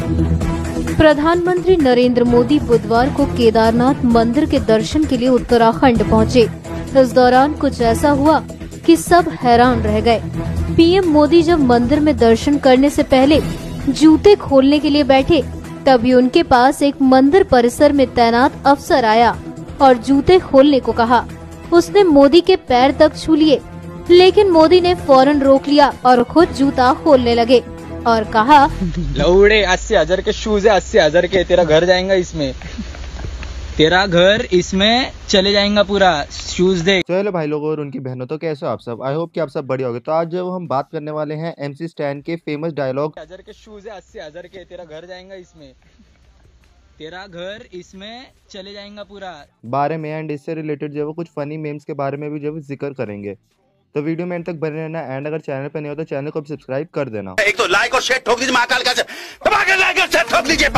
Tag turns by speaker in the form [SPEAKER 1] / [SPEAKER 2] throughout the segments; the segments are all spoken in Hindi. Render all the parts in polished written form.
[SPEAKER 1] प्रधानमंत्री नरेंद्र मोदी बुधवार को केदारनाथ मंदिर के दर्शन के लिए उत्तराखंड पहुंचे। इस दौरान कुछ ऐसा हुआ कि सब हैरान रह गए। पीएम मोदी जब मंदिर में दर्शन करने से पहले जूते खोलने के लिए बैठे, तभी उनके पास एक मंदिर परिसर में तैनात अफसर आया और जूते खोलने को कहा। उसने मोदी के पैर तक छू लिए, लेकिन मोदी ने फौरन रोक लिया और खुद जूता खोलने लगे और कहा,
[SPEAKER 2] लौड़े 80,000 के शूज है, 80,000 के, तेरा घर जाएगा इसमें, तेरा घर इसमें चले जाएगा पूरा, शूज दे।
[SPEAKER 3] तो हेलो भाई लोगों और उनकी बहनों, तो कैसे हो आप सब? आई होप कि आप सब बढ़िया होगे। तो आज जो हम बात करने वाले हैं MC स्टैन के फेमस डायलॉग
[SPEAKER 2] 80,000 के शूज है, 80,000 के, तेरा घर जाएगा इसमें, तेरा घर इसमें चले जाएगा पूरा
[SPEAKER 3] बारे में, एंड इससे रिलेटेड जो है वो कुछ फनी मेम्स के बारे में भी जो है जिक्र करेंगे। तो वीडियो में एंड तक बने रहना, एंड अगर चैनल पे नहीं हो तो चैनल को सब्सक्राइब कर देना।
[SPEAKER 4] एक तो लाइक और शेयर ठोक दीजिए, महाकाल का लाइक और शेयर ठोक दीजिए।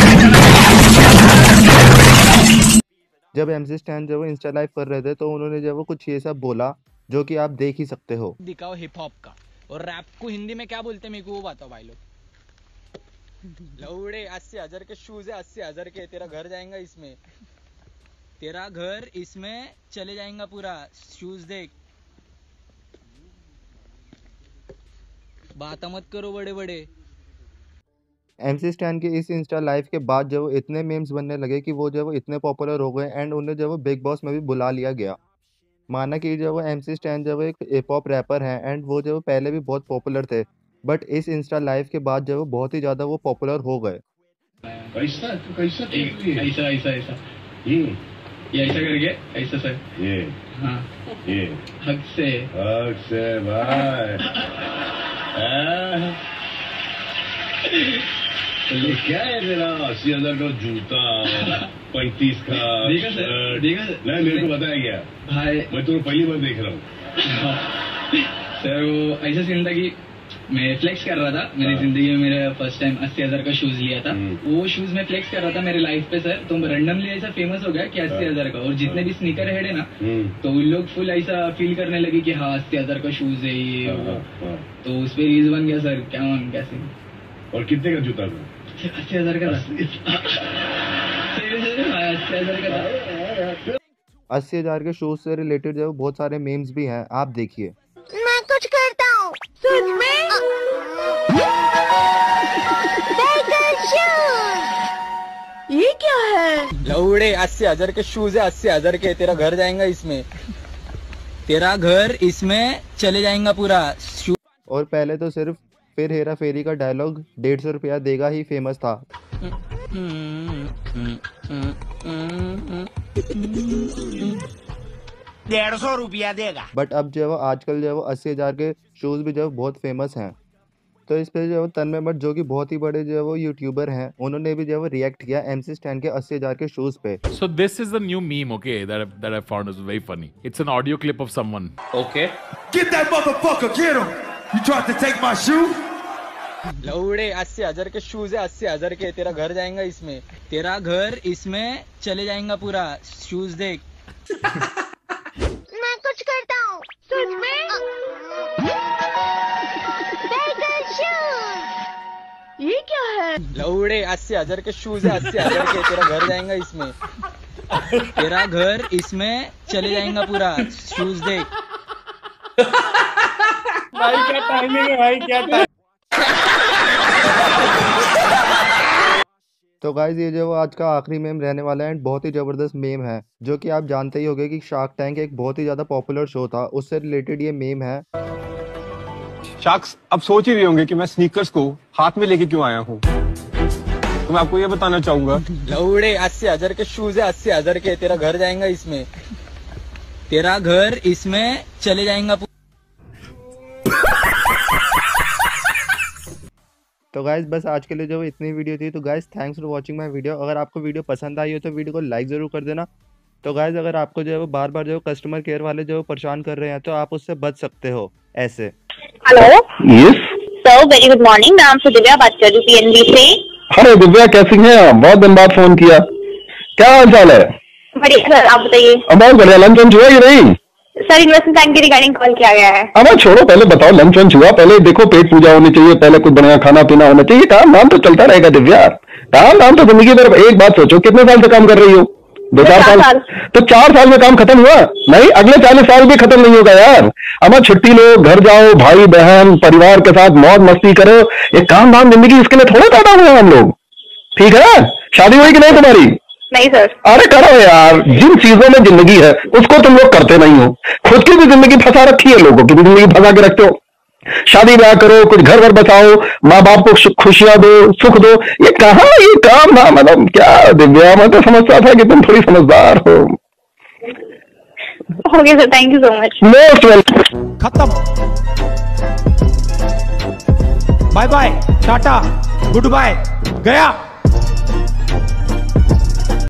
[SPEAKER 3] जब MC स्टैन जो वो इंस्टा लाइव कर रहे थे तो उन्होंने जो वो कुछ ये सब बोला जो कि आप देख ही सकते हो।
[SPEAKER 2] दिखाओ हिप हॉप का, और रैप को हिंदी में क्या बोलते हैं मेरे को वो बताओ भाई लोग। लौड़े 80,000 के शूज है, 80,000 के, तेरा घर जाएगा इसमें, तेरा घर इसमें चले जाएगा पूरा, शूज देख। बात मत करो बड़े बड़े।
[SPEAKER 3] MC स्टैन के इस इंस्टा लाइव के बाद जो इतने मेम्स बनने लगे कि वो जो इतने पॉपुलर हो गए, एंड उन्हें जो बिग बॉस में भी बुला लिया गया। माना कि जो MC स्टैन जो एक हिप हॉप रैपर हैं, एंड वो जो पहले भी बहुत पॉपुलर थे, बट इस इंस्टा लाइव के बाद जो बहुत ही ज्यादा वो पॉपुलर हो गए।
[SPEAKER 5] कैसा ऐसा ऐसा ऐसा ये ऐसा करके ऐसा सर ये हाँ ये हक से भाई ये क्या है मेरा 80,000 का जूता, 35 का देखा नहीं, मेरे को बताया गया भाई, मैं तुम्हें पहली बार देख रहा हूँ सर। वो ऐसा सीन था कि मैं फ्लेक्स कर रहा था, मेरी जिंदगी में मेरा फर्स्ट टाइम 80,000 का शूज लिया था। वो शूज में फ्लेक्स कर रहा था मेरे लाइफ पे सर, तो रैंडमली ऐसा फेमस हो गया कि 80,000 का, और जितने भी स्नीकर हेड है ना तो उन लोग फुल ऐसा फील करने लगे कि हाँ 80,000 का शूज है ये, तो उस पर रीज बन गया सर। कैसे और कितने का जूता था? 80,000 का था। 80,000 का था।
[SPEAKER 3] 80,000 के शूज से रिलेटेड जो बहुत सारे मेम्स भी हैं, आप देखिए।
[SPEAKER 6] मैं कुछ करता हूँ सच में। ये क्या है?
[SPEAKER 2] लौड़े 80,000 के शूज है, 80,000 के, तेरा घर जाएगा इसमें, तेरा घर इसमें चले जाएगा पूरा।
[SPEAKER 3] और पहले तो सिर्फ फिर हेरा फेरी का डायलॉग 150 रुपया देगा ही फेमस था।
[SPEAKER 4] 150 रुपया देगा।
[SPEAKER 3] बट अब जो आजकल जो 80,000 के शूज भी जो बहुत फेमस हैं। तो इस पे जो तन्मय भट्ट जो कि बहुत ही बड़े जो वो यूट्यूबर हैं, उन्होंने भी जो रिएक्ट किया MC स्टैन के 80,000 के शूज पे।
[SPEAKER 7] So this is the new meme, okay, that I found is very funny. It's an audio clip of someone.
[SPEAKER 4] Okay. Get that motherfucker, get him. You tried to take my shoe?
[SPEAKER 2] लौड़े 80,000 के शूज है, 80,000 के, तेरा घर जाएगा इसमें, तेरा घर इसमें चले जाएगा पूरा, शूज देख।
[SPEAKER 6] मैं कुछ करता हूँ सच में। ये क्या है?
[SPEAKER 2] लौड़े 80,000 के शूज है, 80,000 के, तेरा घर जाएगा इसमें, तेरा घर इसमें चले जाएगा पूरा, शूज देख।
[SPEAKER 5] भाई क्या टाइमिंग है भाई, क्या टाइमिंग।
[SPEAKER 3] तो गाइज ये जो आज का आखिरी मेम रहने वाला है, एंड बहुत ही जबरदस्त मेम है, जो कि आप जानते ही होंगे कि शार्क टैंक एक बहुत ही ज्यादा पॉपुलर शो था, उससे रिलेटेड ये मेम है।
[SPEAKER 8] शार्क्स अब सोच ही रहे होंगे कि मैं स्नीकर्स को हाथ में लेके क्यों आया हूँ, तो मैं आपको ये बताना चाहूंगा।
[SPEAKER 2] लौड़े 80,000 के शूज है, 80,000 के, तेरा घर जाएगा इसमें, तेरा घर इसमें चले जाएगा।
[SPEAKER 3] तो गाइज बस आज के लिए जो इतनी वीडियो थी। तो guys thanks for watching my video. अगर आपको वीडियो पसंद आई हो तो वीडियो को लाइक ज़रूर कर देना। तो गाइज अगर आपको जो है बार बार जो कस्टमर केयर वाले जो परेशान कर रहे हैं, तो आप उससे बच सकते हो ऐसे।
[SPEAKER 9] Hello
[SPEAKER 10] yes
[SPEAKER 9] sir, very good morning. मैं आपसे दिव्या बात कर रही हूँ PNB से।
[SPEAKER 10] हेलो दिव्या, कैसी हैं? बहुत दिन बाद फोन किया, क्या हाल चाल है?
[SPEAKER 9] बढ़िया सर, आप बताइए।
[SPEAKER 10] बहुत बढ़िया। लंच वंच हुआ कि नहीं?
[SPEAKER 9] सर इन्वेस्टमेंट बैंक के रिगार्डिंग कॉल किया गया है।
[SPEAKER 10] अब छोड़ो, पहले बताओ लंच वंच हुआ? पहले देखो पेट पूजा होनी चाहिए, पहले कुछ बढ़िया खाना पीना होना चाहिए। काम नाम तो चलता रहेगा दिव्या, काम नाम तो जिंदगी भर। एक बात सोचो, कितने साल से काम कर रही हो? 2-4 साल। तो 4 साल में काम खत्म हुआ? नहीं, अगले 40 साल भी खत्म नहीं होगा यार। अब छुट्टी लो, घर जाओ, भाई बहन परिवार के साथ मौज मस्ती करो। ये काम धाम जिंदगी, इसके लिए थोड़ा पैदा हुए हम लोग। ठीक है? शादी हुई कि नहीं तुम्हारी?
[SPEAKER 9] नहीं सर।
[SPEAKER 10] अरे करो यार, जिन चीजों में जिंदगी है उसको तुम लोग करते नहीं हो। खुद की भी जिंदगी फंसा रखी है, लोगों की भी जिंदगी फंसा के रखते हो। शादी ब्याह करो, कुछ घर वर बचाओ, माँ बाप को खुशियां दो, सुख दो। ये कहाँ ये काम ना, मतलब क्या दिव्या, मैं तो समझता था कि तुम थोड़ी समझदार हो।
[SPEAKER 9] Okay sir, thank you so much.
[SPEAKER 10] Most welcome.
[SPEAKER 11] खत्म, bye bye, tata, goodbye, गया।